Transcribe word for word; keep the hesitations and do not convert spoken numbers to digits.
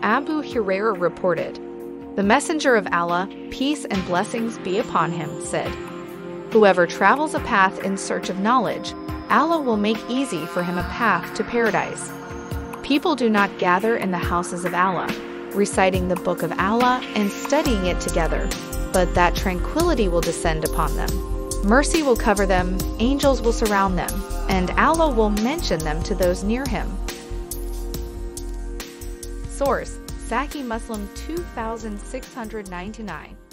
Abu Huraira reported, "The Messenger of Allah, peace and blessings be upon him, said, whoever travels a path in search of knowledge, Allah will make easy for him a path to paradise. People do not gather in the houses of Allah, reciting the book of Allah and studying it together, but that tranquility will descend upon them. Mercy will cover them, angels will surround them, and Allah will mention them to those near him." Source: Sahih Muslim two thousand six hundred ninety-nine.